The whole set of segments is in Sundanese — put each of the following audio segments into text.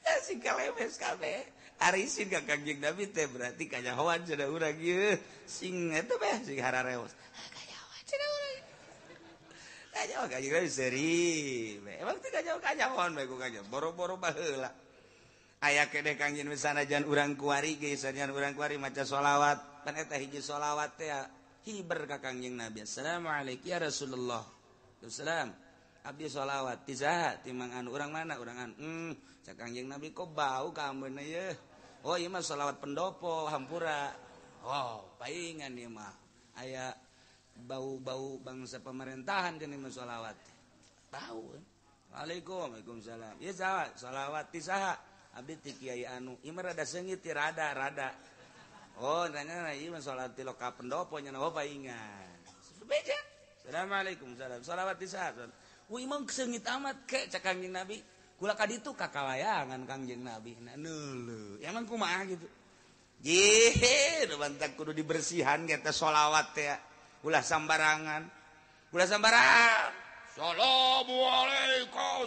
sing kalemes kabeh arisin ka Kangjeng Nabi teh berarti kanyahoan cenah urang ieu sing eta beh sing harareos kanyahoan cenah urang kanyahoan Kangjeng Nabi seri emang teh kanyahoan bae ku kanyahoan boro-boro baheula aya kene Kangjeng sanajan urang kuari ge sanajan urang kuari maca sholawat pan eta hiji sholawat teh hiber ka Kangjeng Nabi assalamualaikum ya Rasulullah wassalam abdi sholawat tisaha timang anu urang mana urang anu cak Kangjeng Nabi kok bau ka ambeuna ye oh ieu mah sholawat pendopo hampura oh paingan ieu mah aya bau-bau bangsa pemerintahan cenah mah sholawat bau Waalaikumsalam ieu saha sholawat tisaha abdi ti kiai anu ieu mah rada seungit ti rada oh nanya ieu mah sholawat ti loka pendopo nya oh paingan beja assalamualaikum salam sholawat tisaha imam seungit amat ke cak Kangjeng Nabi kula ka ditu kakalayangan Kangjeng Nabi neuleuh emang kumaha gitu jih bantak kudu dibersihan eta sholawat teh ulah sambarangan assalamualaikum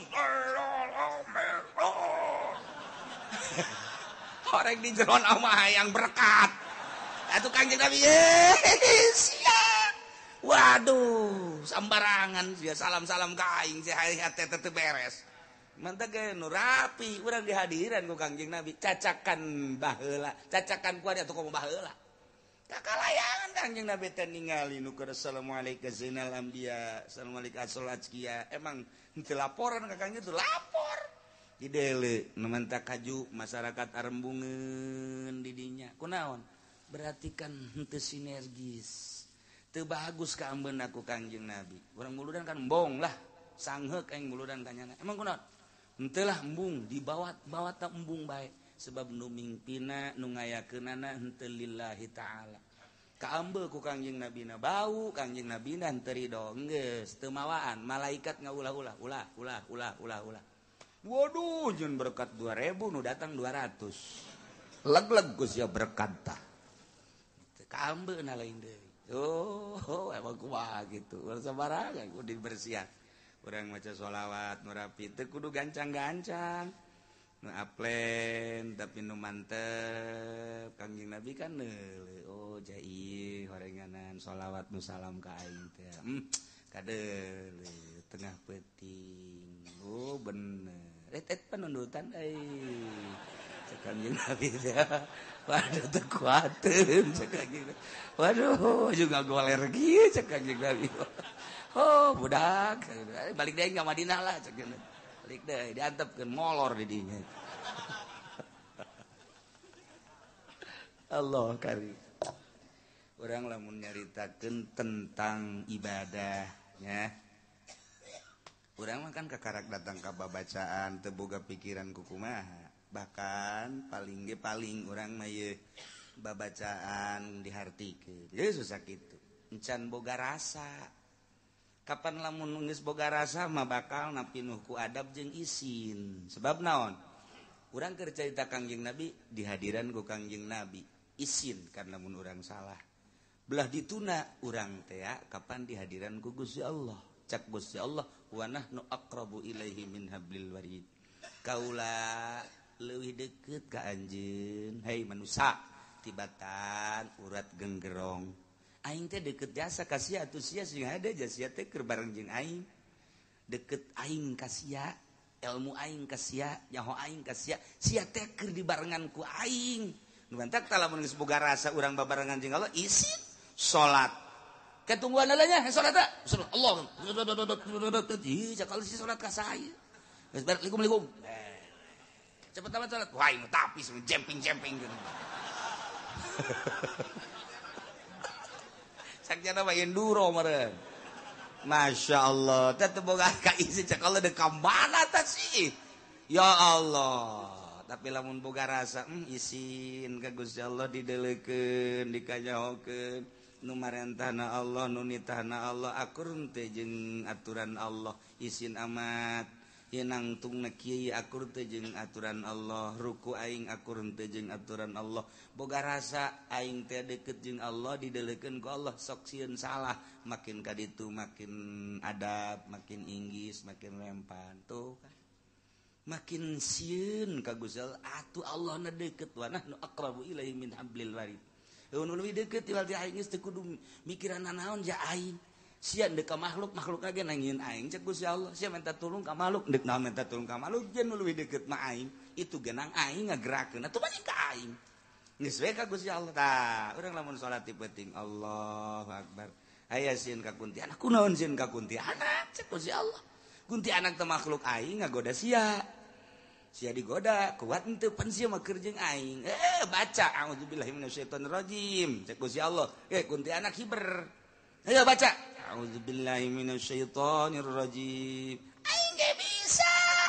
orang di jero mah hayang berkat atuh Kangjeng Nabi siap waduh sambarangan sia salam-salam ka aing sia hate teh beres mantap ge nu rapi urang dihadiran ku Kangjeng Nabi cacakan baheula cacakan ku atuh komo baheula kakalayangan Kangjeng Nabi teh ningali nu keur assalamualaikum zainal anbiya assalamualaikum assolazkiya emang teu laporan ka Kangjeng teh lapor didele nu menta kaju masyarakat arembungeun di dinya kunaon berarti kan henteu sinergis teu bagus ka ambeun aku Kangjeng Nabi urang muludan kan embong lah sangheuk aing muludan kanyana emang kunaon henteu lah embung dibawa ta embung bae sebab nu mingpina nu ngayakeunana henteu lillahi taala kaambeul ku Kangjeng Nabi na bau Kangjeng Nabi na henteu ridho geus teu mawaan malaikat ngaulah-ulah ulah waduh jeung berkat 2000 nu datang 200 leg-leg geus ya berkat tah kaambeuna lain deui oh emang kumaha gitu sabarangan kudu dibersihan urang maca sholawat nu rapi teu kudu gancang-gancang nu aplen tapi nu mantep Kangjeng Nabi kan neuleuh oh jai horenganan sholawat nu salam ka aing teh kadeuleuh tengah peuting oh bener penundutan cek Kangjeng Nabi teh waduh teu kuateun cek Kangjeng Nabi waduh juga goler kieu cek Kangjeng Nabi oh budak balik deui ka Madinah lah cek balik deui diantepkeun molor di dinya Allah karim urang lamun nyaritakeun tentang ibadahnya urang mah kan kakarak datang ka babacaan teu boga pikiran kumaha bahkan paling orang mah babacaan dihartikeun susah kitu encan boga rasa kapan lamun geus boga rasa mah bakal napinuh ku adab jeung isin sebab naon urang keur carita Kangjeng Nabi dihadiran ku Kangjeng Nabi isin karena mun urang salah belah dituna urang teh kapan dihadiran ku Gusti Allah cak Gusti Allah wa nahnu aqrabu ilaihi min hablil warid kaula leuwih deukeut ka anjeun hei manusia tibatan urat genggerong aing teh deukeut jasa ka sia atuh sia sing hade sia teh keur bareng jeung aing deukeut aing ka sia ilmu aing ka sia nyaho aing ka sia teh keur dibarengan ku aing nu mantak tah lamun geus boga rasa urang babarengan jeung Allah isin salat ketungguan nya salat teh Allah ih cakal si salat ka saya geus assalamualaikum cepet amat salat wah ini tapis jemping gitu sakjana mah enduro meureun Masya Allah teh boga ka isi cak Allah dekam mana teh sih ya Allah tapi lamun boga rasa isin ka Gusti Allah dideleukeun dikanyahokeun nu marentahna Allah nu nitahna Allah akur teh jeung aturan Allah isin amat nangtung kiai akur teh jeung aturan Allah ruku aing akur teh jeung aturan Allah boga rasa aing teh deukeut jeung Allah dideleukeun ku Allah sok sieun salah makin kaditu makin adab makin inggis makin lempan tuh kan makin sieun ka Gusti Allah atuh Allah na deukeut wa nahnu aqrabu ilaihi min hablil warid nu leuwih deukeut ti aing geus teu kudu mikiran naon ja aing sia deuk ka makhluk ge nangieun aing cek Gusti Allah sia minta tulung ka makhluk deuk naon minta tulung ka makhluk jeung nu leuwih deukeut mah aing itu genang aing ngagerakeun atuh balik ka aing geus we ka Gusti Allah tah urang lamun salat ti penting Allahu akbar aya sieun ka kunti anak kunaon sieun ka kunti anak cek Gusti Allah kunti anak teh makhluk aing ngagoda sia digoda kuat henteu pan sia mah keur jeung aing baca auzubillahi minasyaitonir rajim cek Gusti Allah kunti anak hiber ayo baca auzubillahi minasyaitonir rajim aing ge bisa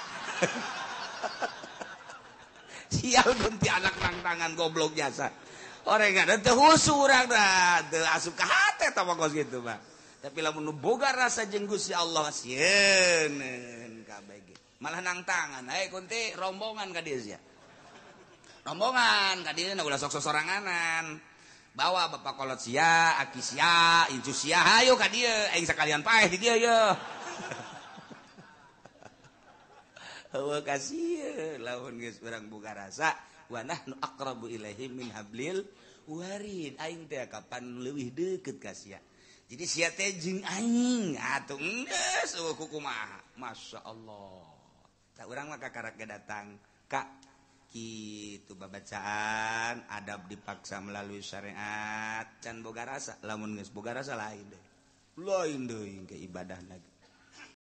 sial kunti anak nang tangan goblok jasa orang ada teu husu urang dah teu asup ka hate tah pokos kitu mah tapi lamun boga rasa jeung Gusti Allah sieun kabeh ge malah nang tangan kunti rombongan ka dieu sia rombongan ka dieu ulah sok soranganan bawa bapak kolot sia aki sia incu sia hayu ka dieu aing sakalian paeh di dieu ye hawa kasih lamun geus urang boga rasa wa nahnu aqrabu ilaihi min hablil warid aing teh kapan leuwih deukeut ka sia jadi sia teh jeung aing atuh geus kumaha masyaallah tah urang mah kakarak datang ka kitu babacaan adab dipaksa melalui syariat can boga rasa lamun geus boga rasa lain deui ke ibadahna